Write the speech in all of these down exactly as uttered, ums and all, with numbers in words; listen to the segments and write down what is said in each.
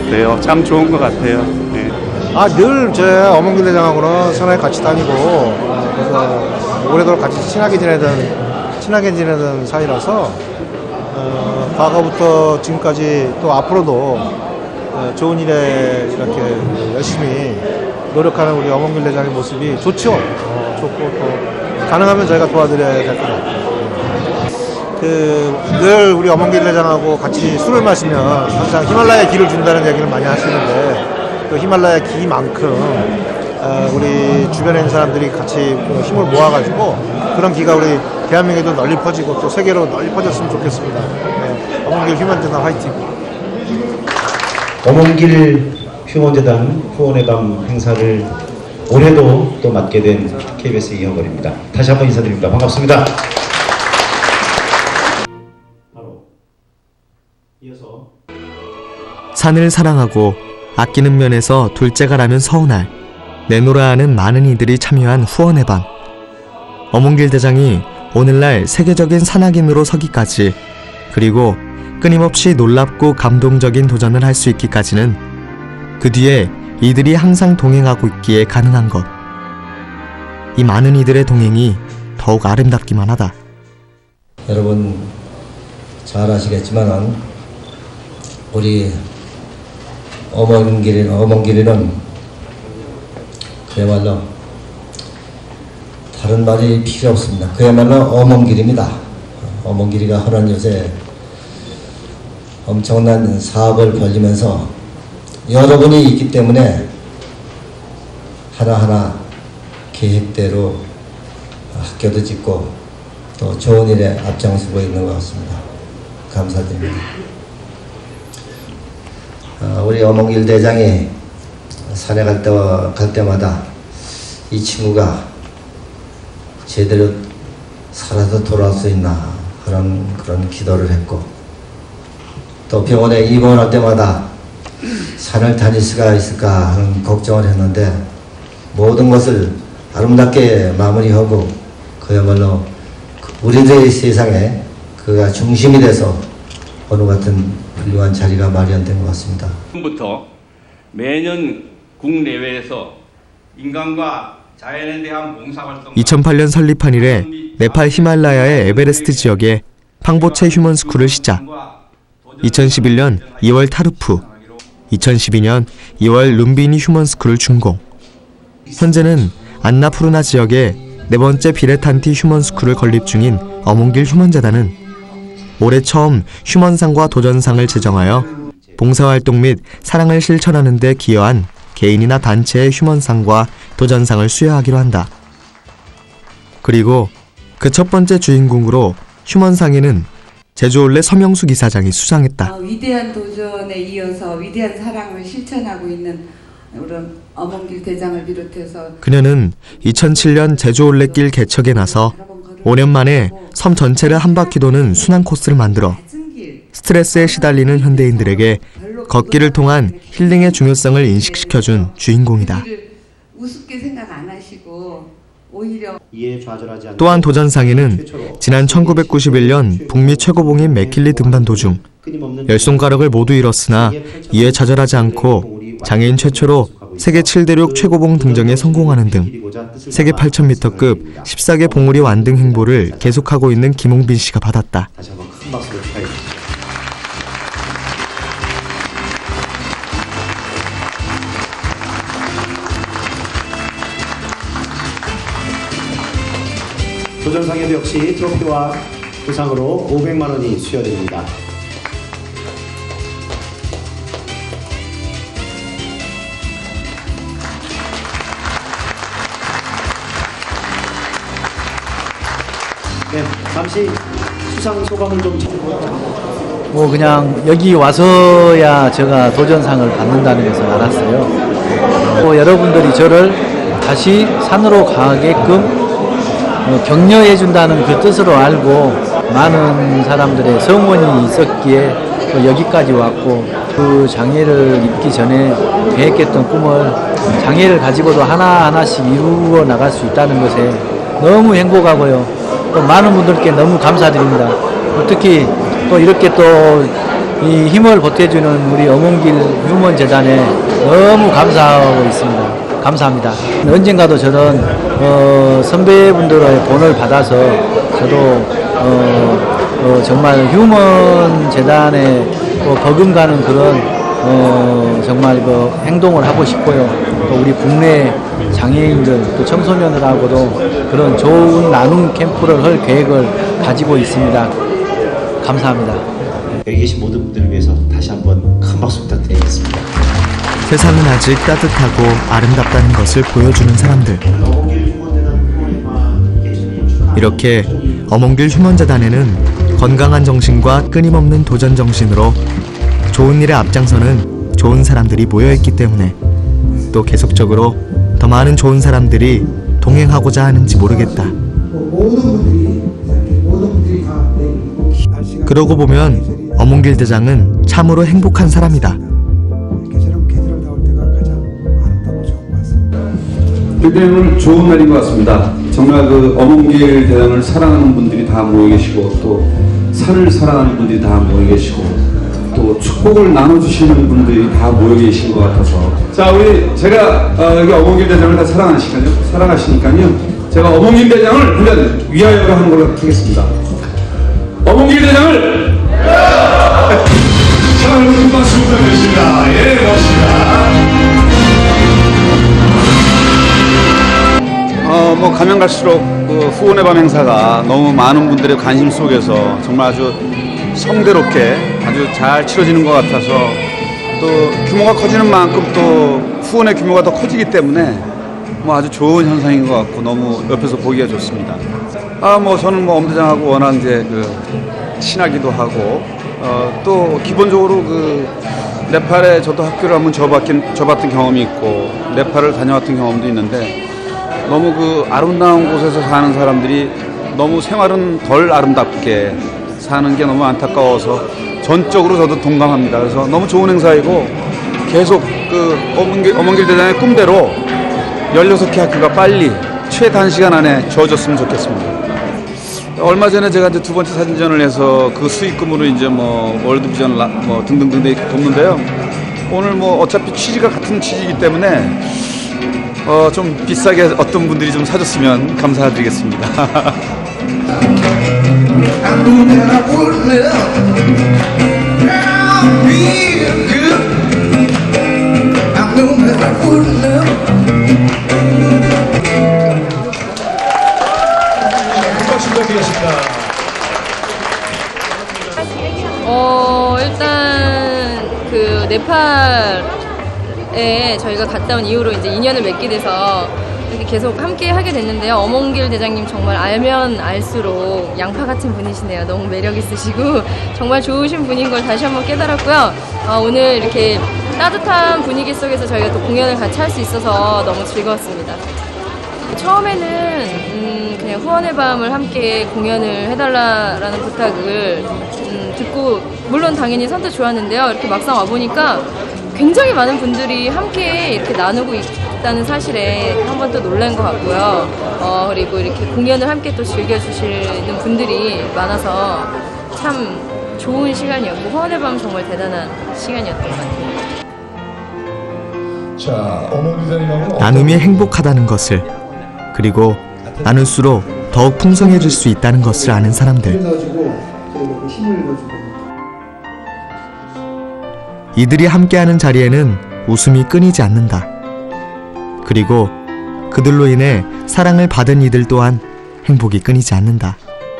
같아요. 참 좋은 것 같아요. 네. 아, 늘 제 어몽길 대장하고는 선하게 같이 다니고, 그래서 오래도록 같이 친하게 지내던, 친하게 지내던 사이라서, 어, 과거부터 지금까지 또 앞으로도 어, 좋은 일에 이렇게 열심히 노력하는 우리 어몽길 대장의 모습이 좋죠. 어, 좋고 또 가능하면 저희가 도와드려야 될 것 같아요. 그, 늘 우리 어몽길 대장하고 같이 술을 마시면 항상 히말라야 기를 준다는 얘기를 많이 하시는데, 또 히말라야 기만큼 어, 우리 주변에 있는 사람들이 같이 힘을 모아가지고 그런 기가 우리 대한민국에도 널리 퍼지고 또 세계로 널리 퍼졌으면 좋겠습니다. 네, 어몽길 휴먼재단 화이팅! 어몽길 휴먼재단 후원의 밤 행사를 올해도 또 맡게 된 케이비에스 이형걸입니다. 다시 한번 인사드립니다. 반갑습니다. 산을 사랑하고 아끼는 면에서 둘째가라면 서운할 내노라 하는 많은 이들이 참여한 후원의 밤. 어몽길 대장이 오늘날 세계적인 산악인으로 서기까지, 그리고 끊임없이 놀랍고 감동적인 도전을 할 수 있기까지는 그 뒤에 이들이 항상 동행하고 있기에 가능한 것. 이 많은 이들의 동행이 더욱 아름답기만 하다. 여러분 잘 아시겠지만 우리 어몽길, 어몽길이는 그야말로 다른 말이 필요 없습니다. 그야말로 어몽길입니다. 어몽길이가 허난 요새 엄청난 사업을 벌리면서 여러분이 있기 때문에 하나하나 계획대로 학교도 짓고 또 좋은 일에 앞장서고 있는 것 같습니다. 감사드립니다. 우리 어몽길 대장이 산에 갈, 때, 갈 때마다 이 친구가 제대로 살아서 돌아올 수 있나 그런 그런 기도를 했고, 또 병원에 입원할 때마다 산을 다닐 수가 있을까 하는 걱정을 했는데 모든 것을 아름답게 마무리하고 그야말로 우리들의 세상에 그가 중심이 돼서 어느 같은 훌륭한 자리가 마련된 것 같습니다. 부터 매년 국내외에서 인간과 자연에 대한 봉사활동 이천팔 년 설립한 이래 네팔 히말라야의 에베레스트 지역에 팡보체 휴먼스쿨을 시작. 이천십일 년 이월 타르프, 이천십이 년 이월 룸비니 휴먼스쿨을 준공. 현재는 안나푸르나 지역에 네 번째 비레탄티 휴먼스쿨을 건립 중인 어몽길 휴먼재단은 올해 처음 휴먼상과 도전상을 제정하여 봉사활동 및 사랑을 실천하는 데 기여한 개인이나 단체의 휴먼상과 도전상을 수여하기로 한다. 그리고 그 첫 번째 주인공으로 휴먼상에는 제주올레 서명숙 이사장이 수상했다. 어, 위대한 도전에 이어서 위대한 사랑을 실천하고 있는 우리 어몽길 대장을 비롯해서 그녀는 이천칠 년 제주올레길 개척에 나서 오 년 만에 섬 전체를 한 바퀴 도는 순환 코스를 만들어 스트레스에 시달리는 현대인들에게 걷기를 통한 힐링의 중요성을 인식시켜준 주인공이다. 우습게 생각 안 하시고 오히려 또한 도전상에는 지난 천구백구십일 년 북미 최고봉인 맥킬리 등반 도중 열손가락을 모두 잃었으나 이에 좌절하지 않고 장애인 최초로 세계 칠 대륙 최고봉 등정에 성공하는 등 세계 팔천 미터급 십사 개 봉우리 완등 행보를 계속하고 있는 김홍빈 씨가 받았다. 도전상에도 역시 트로피와 부상으로 오백만 원이 수여됩니다. 네, 잠시 수상 소감을 좀 전해보도록. 뭐 그냥 여기 와서야 제가 도전상을 받는다는 것을 알았어요. 또 여러분들이 저를 다시 산으로 가게끔 격려해 준다는 그 뜻으로 알고 많은 사람들의 성원이 있었기에 또 여기까지 왔고, 그 장애를 입기 전에 계획했던 꿈을 장애를 가지고도 하나하나씩 이루어 나갈 수 있다는 것에 너무 행복하고요. 또 많은 분들께 너무 감사드립니다. 특히 또 이렇게 또 이 힘을 보태주는 우리 어몽길 휴먼재단에 너무 감사하고 있습니다. 감사합니다. 언젠가도 저런 어, 선배분들의 본을 받아서 저도 어, 어, 정말 휴먼재단에 어, 버금가는 그런 어, 정말 그 행동을 하고 싶고요. 또 우리 국내 장애인들 또 청소년들하고도 그런 좋은 나눔 캠프를 할 계획을 가지고 있습니다. 감사합니다. 여기 계신 모든 분들을 위해서 다시 한번 큰 박수 부탁드리겠습니다. 세상은 아직 따뜻하고 아름답다는 것을 보여주는 사람들. 이렇게 어몽길 휴먼재단에는 건강한 정신과 끊임없는 도전 정신으로 좋은 일에 앞장서는 좋은 사람들이 모여있기 때문에 또 계속적으로 더 많은 좋은 사람들이 동행하고자 하는지 모르겠다. 그러고 보면 어몽길 대장은 참으로 행복한 사람이다. 굉장히 오늘 좋은 날인 것 같습니다. 정말 그 어몽길 대장을 사랑하는 분들이 다 모여 계시고 또 산을 사랑하는 분들이 다 모여 계시고 또 축복을 나눠주시는 분들이 다 모여 계신 것 같아서 자 우리 제가 어, 여기 어몽길 대장을 다 사랑하시니까요. 사랑하시니까요. 제가 어몽길 대장을 훈련 위하여로 하는 걸로 하겠습니다. 어몽길 대장을 자 여러분 박수 부탁드립니다. 예 고맙습니다. 어, 뭐 가면 갈수록 그 후원의 밤 행사가 너무 많은 분들의 관심 속에서 정말 아주 성대롭게 아주 잘 치러지는 것 같아서 또 규모가 커지는 만큼 또 후원의 규모가 더 커지기 때문에 뭐 아주 좋은 현상인 것 같고 너무 옆에서 보기가 좋습니다. 아, 뭐 저는 뭐 엄대장하고 워낙 이제 그 친하기도 하고 어, 또 기본적으로 그 네팔에 저도 학교를 한번 줘봤긴, 줘봤던 경험이 있고 네팔을 다녀왔던 경험도 있는데 너무 그 아름다운 곳에서 사는 사람들이 너무 생활은 덜 아름답게 사는 게 너무 안타까워서 전적으로 저도 동감합니다. 그래서 너무 좋은 행사이고 계속 그 어몽길, 어몽길 대장의 꿈대로 열여섯 개 학교가 빨리 최단시간 안에 주어졌으면 좋겠습니다. 얼마 전에 제가 이제 두 번째 사진전을 해서 그 수익금으로 이제 뭐 월드비전 뭐 등등등 돕는데요. 오늘 뭐 어차피 취지가 같은 취지이기 때문에 어, 좀 비싸게 어떤 분들이 좀 사줬으면 감사드리겠습니다. 어, 일단 그 네팔 에 저희가 갔다 온 이후로 이제 인연을 맺게 돼서 이렇게 계속 함께 하게 됐는데요. 어몽길 대장님 정말 알면 알수록 양파 같은 분이시네요. 너무 매력 있으시고 정말 좋으신 분인 걸 다시 한번 깨달았고요. 어, 오늘 이렇게 따뜻한 분위기 속에서 저희가 또 공연을 같이 할 수 있어서 너무 즐거웠습니다. 처음에는 음, 그냥 후원의 밤을 함께 공연을 해달라라는 부탁을 음, 듣고 물론 당연히 선뜻 좋았는데요. 이렇게 막상 와보니까 굉장히 많은 분들이 함께 이렇게 나누고 있다는 사실에 한 번 또 놀란 것 같고요. 어, 그리고 이렇게 공연을 함께 또 즐겨주시는 분들이 많아서 참 좋은 시간이었고 후원의 밤 정말 대단한 시간이었던 것 같아요. 자, 어몽길 나눔이 행복하다는 것을 그리고 나눌수록 더욱 풍성해질 수 있다는 것을 아는 사람들. 이들이 함께하는 자리에는 웃음이 끊이지 않는다. 그리고 그들로 인해 사랑을 받은 이들 또한 행복이 끊이지 않는다.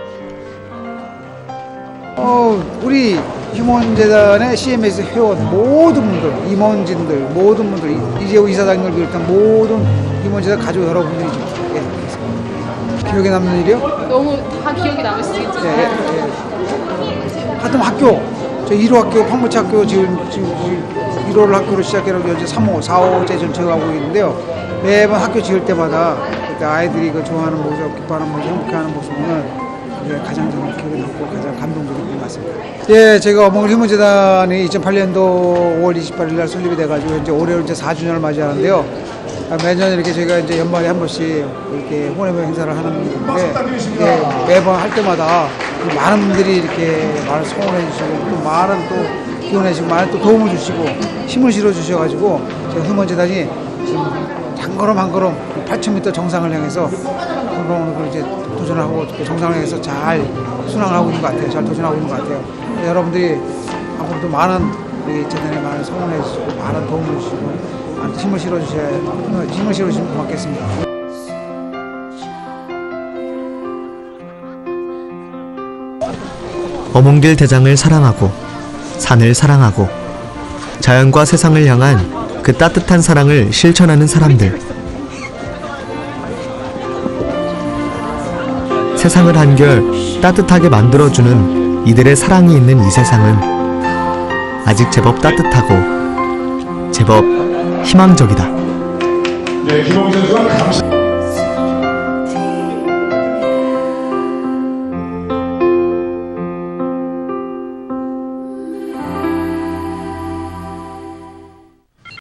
어, 우리 휴먼재단의 씨엠에스 회원 모든 분들, 임원진들, 모든 분들, 이재호 이사장님을 비롯한 모든 휴먼재단 가족 여러분들이죠. 예, 기억에 남는 일이요? 너무 다 기억이 남으시겠죠? 예, 예, 예. 하여튼 학교. 저 일 호 학교, 판무치 학교 지금, 지금 일 호 학교로 시작해서 현재 삼 호, 사 호째 전체하고 있는데요. 매번 학교 지을 때마다 그때 아이들이 그 좋아하는 모습, 기뻐하는 모습, 행복해하는 모습은 이제 가장 저는 기억에 남고 가장 감동적인 것 같습니다. 예, 제가 어몽길 휴먼재단이 이천팔 년도 오월 이십팔일 날 설립이 돼가지고 이제 올해 이제 사 주년을 맞이하는데요. 매년 이렇게 저희가 이제 연말에 한 번씩 이렇게 후원의 행사를 하는데 예, 매번 할 때마다 많은 분들이 이렇게 말을 소원해 주시고 또 많은 또 기원해주시고 많은 또 도움을 주시고 힘을 실어주셔가지고 저희 휴먼재단이 지금 한 걸음 한 걸음 팔천 미터 정상을 향해서 그걸 이제 도전하고 정상을 향해서 잘 순항을 하고 있는 것 같아요. 잘 도전하고 있는 것 같아요. 여러분들이 앞으로도 많은 우리 재단에 많은 성원해 주시고 많은 도움을 주시고 많은 힘을 실어주셔야 힘을 실어주시면 고맙겠습니다. 어몽길 대장을 사랑하고 산을 사랑하고 자연과 세상을 향한 그 따뜻한 사랑을 실천하는 사람들. 세상을 한결 따뜻하게 만들어주는 이들의 사랑이 있는 이 세상은 아직 제법 따뜻하고 제법 희망적이다. 네, 김홍희 선수가 감사.